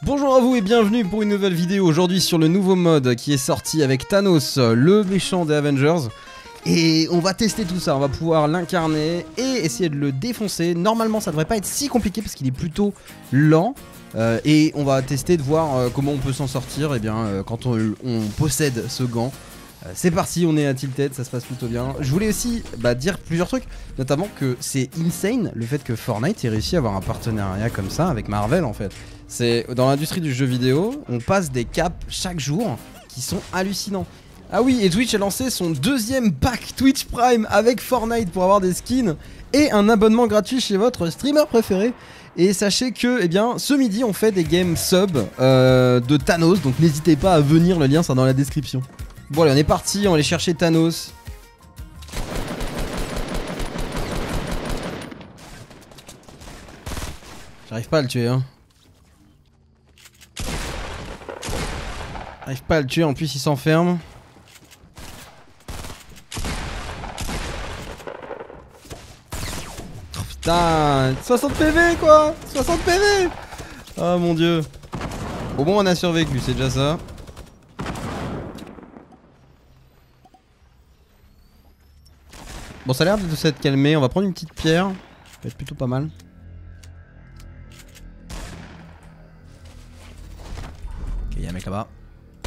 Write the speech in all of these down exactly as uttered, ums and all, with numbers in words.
Bonjour à vous et bienvenue pour une nouvelle vidéo aujourd'hui sur le nouveau mode qui est sorti avec Thanos, le méchant des Avengers. Et on va tester tout ça, on va pouvoir l'incarner et essayer de le défoncer. Normalement ça devrait pas être si compliqué parce qu'il est plutôt lent. Euh, et on va tester de voir euh, comment on peut s'en sortir et bien, euh, quand on, on possède ce gant. Euh, c'est parti, on est à Tilted, ça se passe plutôt bien. Je voulais aussi bah, dire plusieurs trucs, notamment que c'est insane le fait que Fortnite ait réussi à avoir un partenariat comme ça avec Marvel en fait. C'est dans l'industrie du jeu vidéo, on passe des caps chaque jour qui sont hallucinants. Ah oui, et Twitch a lancé son deuxième pack Twitch Prime avec Fortnite pour avoir des skins et un abonnement gratuit chez votre streamer préféré. Et sachez que, eh bien, ce midi on fait des games sub euh, de Thanos, donc n'hésitez pas à venir, le lien sera dans la description. Bon allez, on est parti, on va aller chercher Thanos. J'arrive pas à le tuer, hein. J'arrive pas à le tuer, en plus il s'enferme. Oh putain, soixante P V quoi, soixante P V. Oh mon dieu. Au moins on a survécu, c'est déjà ça. Bon, ça a l'air de s'être calmé, on va prendre une petite pierre. Ça va être plutôt pas mal. Ok, y'a un mec là-bas.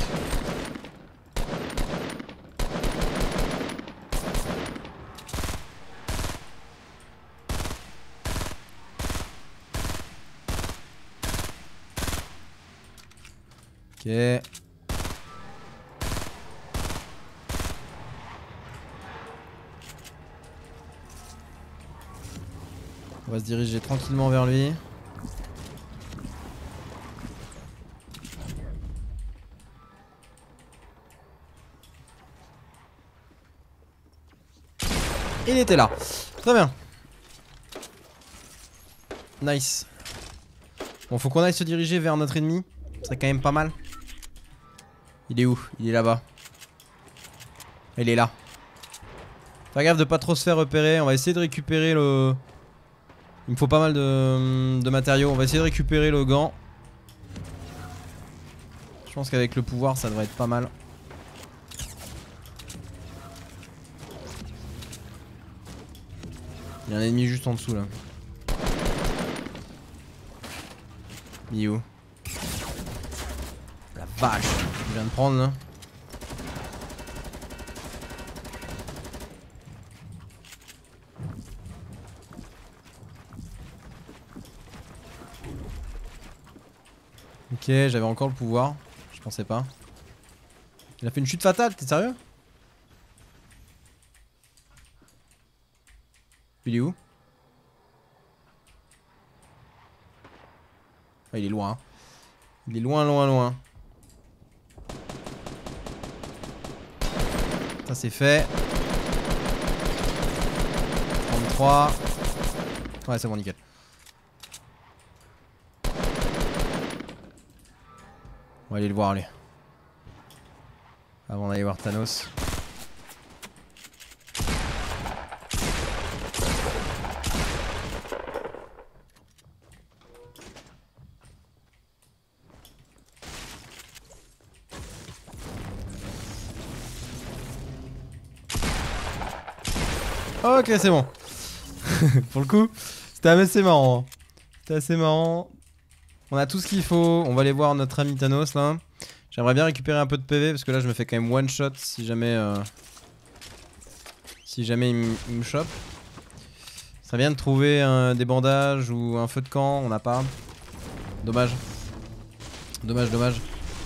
Ok. On va se diriger tranquillement vers lui. Il était là. Très bien. Nice. Bon, faut qu'on aille se diriger vers notre ennemi. Ce serait quand même pas mal. Il est où? Il est là-bas. Il est là. Fais gaffe de pas trop se faire repérer. On va essayer de récupérer le... Il me faut pas mal de, de matériaux. On va essayer de récupérer le gant. Je pense qu'avec le pouvoir ça devrait être pas mal. Il y a un ennemi juste en dessous là. Il est où? La vache, je viens de prendre là. Ok, j'avais encore le pouvoir. Je pensais pas. Il a fait une chute fatale, t'es sérieux? Il est où? Ah, il est loin. Il est loin, loin, loin. Ça c'est fait. trente-trois. Ouais, c'est bon, nickel. On va aller le voir, allez. Avant d'aller voir Thanos. Ok, c'est bon. Pour le coup, c'était assez marrant. C'était assez marrant. On a tout ce qu'il faut. On va aller voir notre ami Thanos là. J'aimerais bien récupérer un peu de P V parce que là je me fais quand même one shot si jamais euh, si jamais il, il me chope. Ça serait bien de trouver euh, des bandages ou un feu de camp. On n'a pas. Dommage. Dommage, dommage.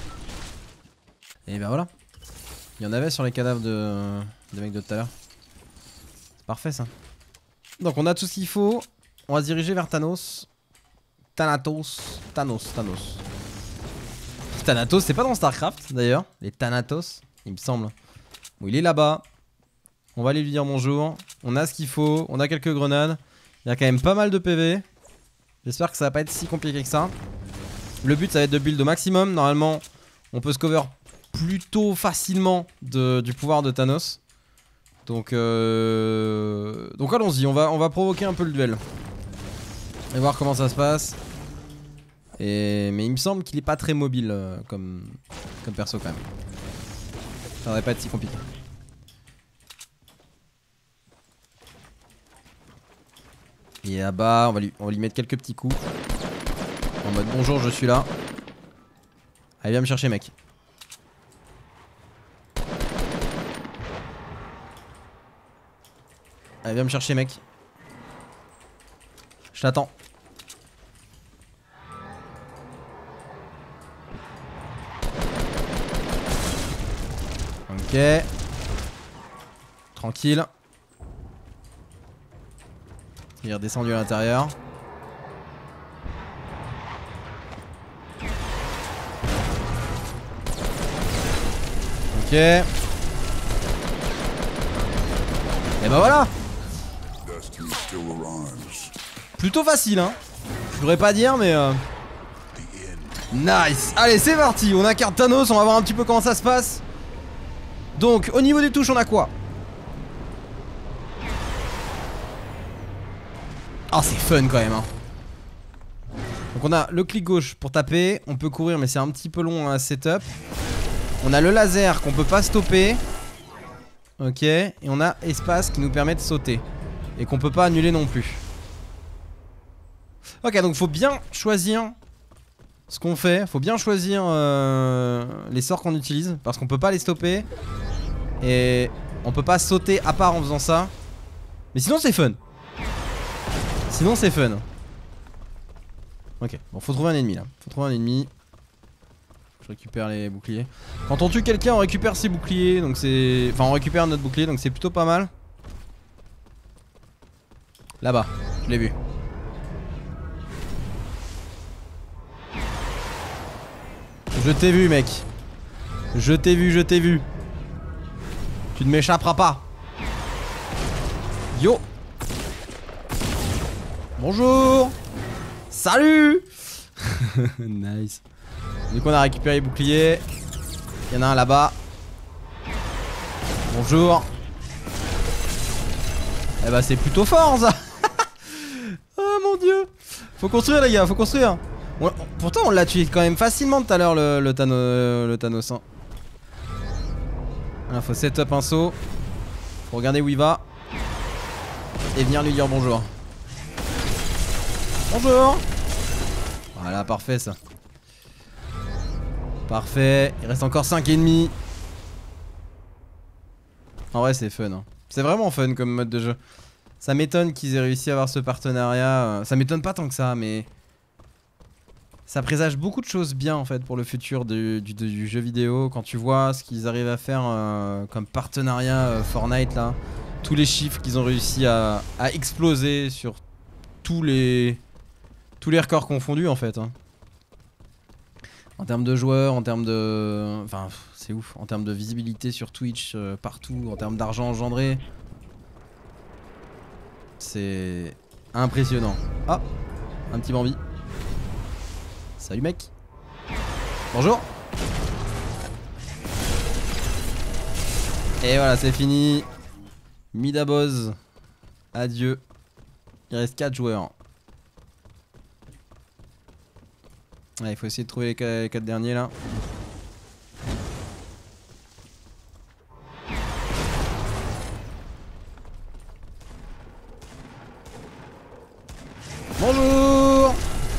Et ben voilà. Il y en avait sur les cadavres de des mecs de tout à l'heure. C'est parfait ça. Donc on a tout ce qu'il faut. On va se diriger vers Thanos. Thanatos. Thanos. Thanos. Thanatos, c'est pas dans Starcraft d'ailleurs. Les Thanatos, il me semble. Bon, il est là-bas. On va aller lui dire bonjour. On a ce qu'il faut. On a quelques grenades. Il y a quand même pas mal de P V. J'espère que ça va pas être si compliqué que ça. Le but, ça va être de build au maximum. Normalement, on peut se cover plutôt facilement de, du pouvoir de Thanos. Donc, euh... donc allons-y. On va, on va provoquer un peu le duel. Et voir comment ça se passe. Et... Mais il me semble qu'il est pas très mobile euh, comme... comme perso quand même. Ça devrait pas être si compliqué. Et là-bas, on va lui, on va lui mettre quelques petits coups. En mode bonjour, je suis là. Allez, viens me chercher, mec. Allez, viens me chercher, mec. Je t'attends. Ok. Tranquille. Il est redescendu à l'intérieur. Ok. Et bah voilà. Plutôt facile hein. Je voudrais pas dire mais euh... nice. Allez c'est parti. On incarne Thanos. On va voir un petit peu comment ça se passe. Donc au niveau des touches on a quoi? Ah oh, c'est fun quand même hein. Donc on a le clic gauche pour taper. On peut courir mais c'est un petit peu long à setup. On a le laser qu'on peut pas stopper. Ok. Et on a espace qui nous permet de sauter. Et qu'on peut pas annuler non plus. Ok donc faut bien choisir ce qu'on fait. Faut bien choisir euh, les sorts qu'on utilise. Parce qu'on peut pas les stopper. Et on peut pas sauter à part en faisant ça. Mais sinon c'est fun. Sinon c'est fun. Ok, bon faut trouver un ennemi là. Faut trouver un ennemi. Je récupère les boucliers. Quand on tue quelqu'un on récupère ses boucliers. Donc c'est... Enfin on récupère notre bouclier donc c'est plutôt pas mal. Là-bas, je l'ai vu. Je t'ai vu mec. Je t'ai vu, je t'ai vu. Tu ne m'échapperas pas. Yo. Bonjour. Salut. Nice. Du coup on a récupéré les boucliers. Il y en a un là-bas. Bonjour. Eh bah c'est plutôt fort ça. Oh mon dieu. Faut construire les gars, faut construire. on, Pourtant on l'a tué quand même facilement tout à l'heure le, le, Thano, le Thanos hein. Ah, faut setup un saut. Faut regarder où il va. Et venir lui dire bonjour. Bonjour. Voilà, parfait ça. Parfait. Il reste encore cinq ennemis. En vrai c'est fun hein. C'est vraiment fun comme mode de jeu. Ça m'étonne qu'ils aient réussi à avoir ce partenariat. Ça m'étonne pas tant que ça mais... Ça présage beaucoup de choses bien en fait pour le futur du, du, du jeu vidéo. Quand tu vois ce qu'ils arrivent à faire euh, comme partenariat euh, Fortnite là. Tous les chiffres qu'ils ont réussi à, à exploser sur tous les... Tous les records confondus en fait hein. En termes de joueurs, en termes de... Enfin c'est ouf. En termes de visibilité sur Twitch euh, partout. En termes d'argent engendré. C'est impressionnant. Ah, un petit Bambi. Salut mec. Bonjour. Et voilà c'est fini. Midaboz. Adieu. Il reste quatre joueurs. Ouais, il faut essayer de trouver les quatre derniers là. Bonjour.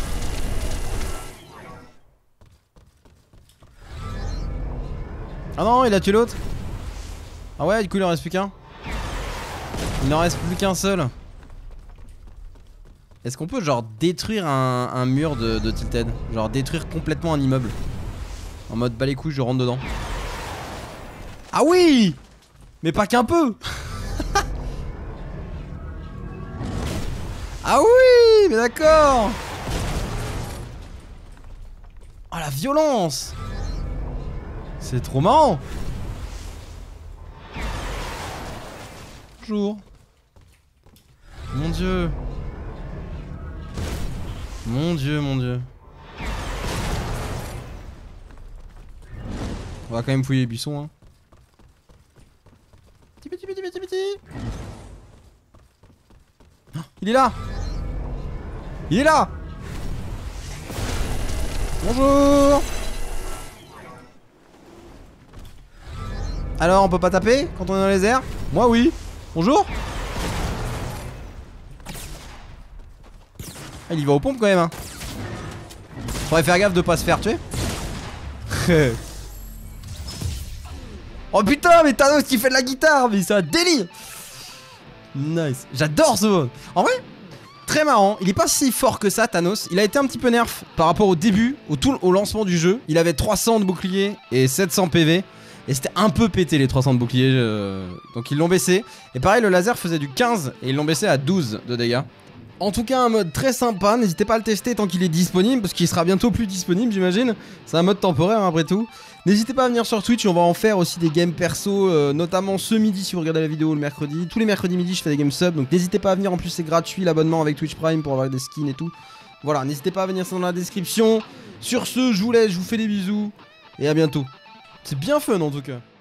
Ah non, il a tué l'autre. Ah ouais, du coup il en reste plus qu'un. Il n'en reste plus qu'un seul. Est-ce qu'on peut genre détruire un, un mur de, de Tilted? Genre détruire complètement un immeuble? En mode bah les couilles je rentre dedans. Ah oui. Mais pas qu'un peu. Ah oui. Mais d'accord. Oh la violence. C'est trop marrant. Bonjour. Mon dieu. Mon dieu, mon dieu. On va quand même fouiller les buissons hein. Petit petit petit petit petit. Oh, il est là. Il est là. Bonjour. Alors, on peut pas taper quand on est dans les airs? Moi, oui. Bonjour. Ah, il y va aux pompes quand même, hein. Faudrait faire gaffe de pas se faire tuer. Oh putain, mais Thanos qui fait de la guitare, mais c'est un délire. Nice. J'adore ce mode. En vrai, très marrant. Il est pas si fort que ça, Thanos. Il a été un petit peu nerf par rapport au début, au, tout, au lancement du jeu. Il avait trois cents de bouclier et sept cents P V. Et c'était un peu pété les trois cents de bouclier. Euh... Donc ils l'ont baissé. Et pareil, le laser faisait du quinze et ils l'ont baissé à douze de dégâts. En tout cas, un mode très sympa. N'hésitez pas à le tester tant qu'il est disponible, parce qu'il sera bientôt plus disponible, j'imagine. C'est un mode temporaire, hein, après tout. N'hésitez pas à venir sur Twitch, on va en faire aussi des games perso, euh, notamment ce midi si vous regardez la vidéo le mercredi. Tous les mercredis midi, je fais des games sub, donc n'hésitez pas à venir. En plus, c'est gratuit l'abonnement avec Twitch Prime pour avoir des skins et tout. Voilà, n'hésitez pas à venir, c'est dans la description. Sur ce, je vous laisse, je vous fais des bisous et à bientôt. C'est bien fun en tout cas.